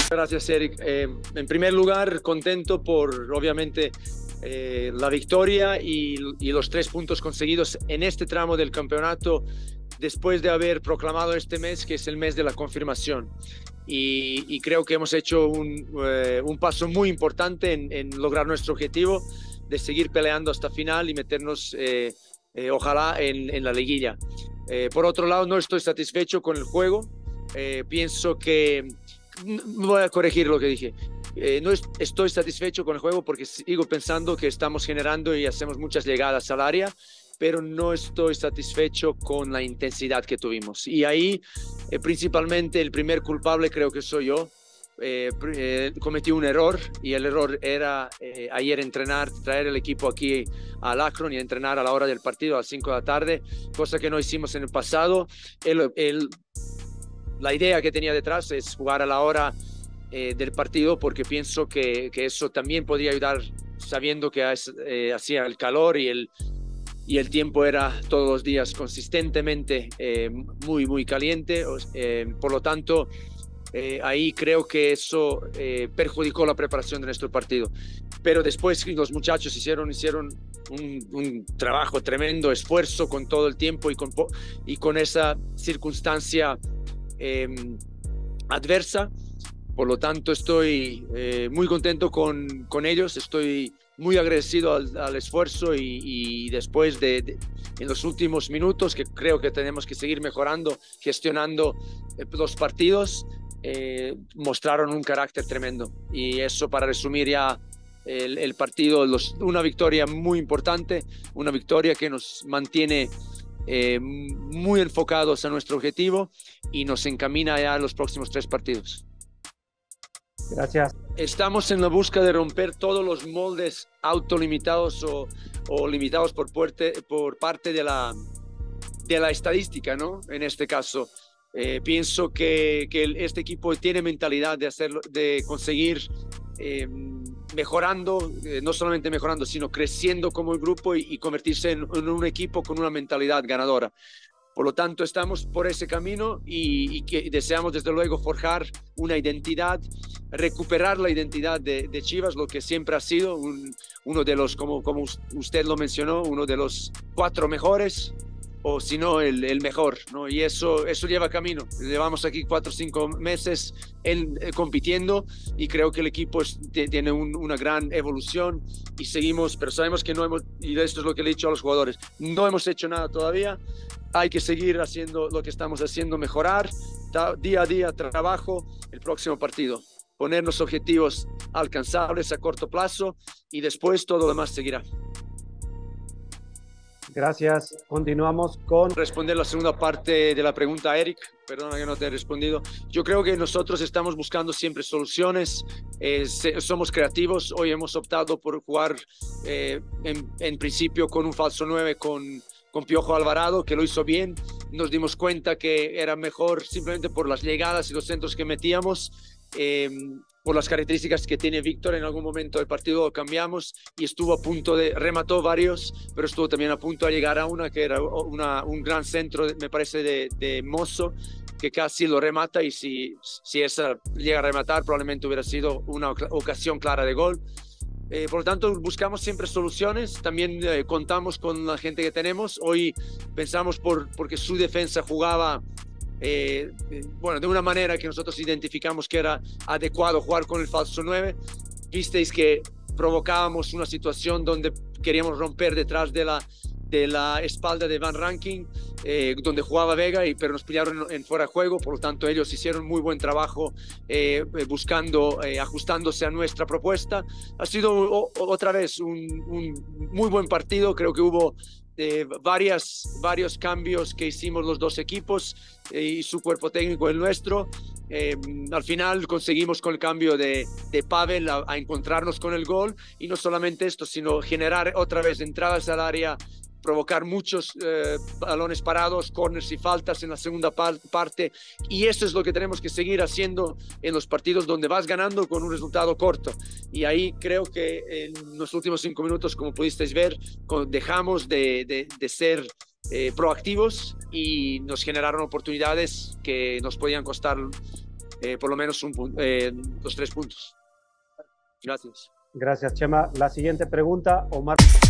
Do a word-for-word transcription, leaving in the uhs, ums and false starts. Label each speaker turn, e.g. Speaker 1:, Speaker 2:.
Speaker 1: Gracias, Eric. Eh, en primer lugar, contento por, obviamente, eh, la victoria y, y los tres puntos conseguidos en este tramo del campeonato después de haber proclamado este mes que es el mes de la confirmación. Y, y creo que hemos hecho un, eh, un paso muy importante en, en lograr nuestro objetivo de seguir peleando hasta final y meternos, eh, eh, ojalá, en, en la liguilla. Eh, por otro lado, no estoy satisfecho con el juego. Eh, pienso que... Voy a corregir lo que dije. Eh, no es, estoy satisfecho con el juego porque sigo pensando que estamos generando y hacemos muchas llegadas al área, pero no estoy satisfecho con la intensidad que tuvimos. Y ahí, eh, principalmente, el primer culpable creo que soy yo. Eh, eh, cometí un error y el error era eh, ayer entrenar, traer el equipo aquí al Akron y entrenar a la hora del partido a las cinco de la tarde, cosa que no hicimos en el pasado. El, el, la idea que tenía detrás es jugar a la hora eh, del partido porque pienso que, que eso también podría ayudar, sabiendo que eh, hacía el calor y el, y el tiempo era todos los días consistentemente eh, muy, muy caliente. Eh, por lo tanto, Eh, ahí creo que eso eh, perjudicó la preparación de nuestro partido. Pero después los muchachos hicieron, hicieron un, un trabajo tremendo, esfuerzo con todo el tiempo y con, y con esa circunstancia eh, adversa. Por lo tanto, estoy eh, muy contento con, con ellos, estoy muy agradecido al, al esfuerzo y, y después de, de, en los últimos minutos, que creo que tenemos que seguir mejorando, gestionando eh, los partidos, Eh, mostraron un carácter tremendo. Y eso, para resumir ya el, el partido, los, una victoria muy importante, una victoria que nos mantiene eh, muy enfocados a nuestro objetivo y nos encamina ya a los próximos tres partidos.
Speaker 2: Gracias.
Speaker 1: Estamos en la búsqueda de romper todos los moldes autolimitados o, o limitados por, puerte, por parte de la, de la estadística, ¿no? En este caso. Eh, pienso que, que este equipo tiene mentalidad de hacerlo, de conseguir eh, mejorando, eh, no solamente mejorando, sino creciendo como el grupo y, y convertirse en, en un equipo con una mentalidad ganadora. Por lo tanto, estamos por ese camino y, y que deseamos desde luego forjar una identidad, recuperar la identidad de, de Chivas, lo que siempre ha sido un, uno de los, como, como usted lo mencionó, uno de los cuatro mejores, o si no, el, el mejor, ¿no? Y eso, eso lleva camino. Llevamos aquí cuatro o cinco meses en, eh, compitiendo y creo que el equipo es, tiene un, una gran evolución y seguimos, pero sabemos que no hemos, y esto es lo que le he dicho a los jugadores, no hemos hecho nada todavía, hay que seguir haciendo lo que estamos haciendo, mejorar, día a día, trabajo, el próximo partido, ponernos objetivos alcanzables a corto plazo y después todo lo demás seguirá.
Speaker 2: Gracias. Continuamos con...
Speaker 1: Responder la segunda parte de la pregunta, Eric. Perdona que no te he respondido. Yo creo que nosotros estamos buscando siempre soluciones. Eh, somos creativos. Hoy hemos optado por jugar eh, en, en principio con un falso nueve con, con Piojo Alvarado, que lo hizo bien. Nos dimos cuenta que era mejor simplemente por las llegadas y los centros que metíamos. Eh, por las características que tiene Víctor, en algún momento del partido lo cambiamos y estuvo a punto de, remató varios, pero estuvo también a punto de llegar a una que era una, un gran centro, me parece, de, de Mozo, que casi lo remata, y si, si esa llega a rematar probablemente hubiera sido una ocasión clara de gol. Eh, por lo tanto, buscamos siempre soluciones, también eh, contamos con la gente que tenemos. Hoy pensamos por, porque su defensa jugaba Eh, bueno, de una manera que nosotros identificamos que era adecuado jugar con el falso nueve. Visteis que provocábamos una situación donde queríamos romper detrás de la, de la espalda de Van Rankin, eh, donde jugaba Vega, y, pero nos pillaron en, en fuera de juego. Por lo tanto, ellos hicieron muy buen trabajo eh, buscando, eh, ajustándose a nuestra propuesta. Ha sido o, otra vez un, un muy buen partido. Creo que hubo Eh, varias, varios cambios que hicimos los dos equipos eh, y su cuerpo técnico, el nuestro. Eh, al final conseguimos con el cambio de, de Pavel a, a encontrarnos con el gol, y no solamente esto, sino generar otra vez entradas al área, provocar muchos eh, balones parados, corners y faltas en la segunda par parte, y eso es lo que tenemos que seguir haciendo en los partidos donde vas ganando con un resultado corto. Y ahí creo que en los últimos cinco minutos, como pudisteis ver, dejamos de, de, de ser eh, proactivos y nos generaron oportunidades que nos podían costar eh, por lo menos un, eh, los tres puntos. Gracias.
Speaker 2: Gracias, Chema. La siguiente pregunta, Omar.